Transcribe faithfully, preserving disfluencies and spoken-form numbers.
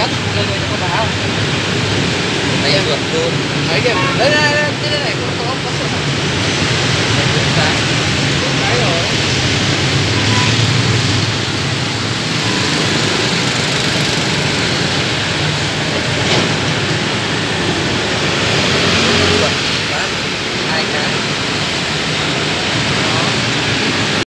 cắt lên cho con báo. Đây vượt luôn. Đấy kìa, đây đây đây đây này, con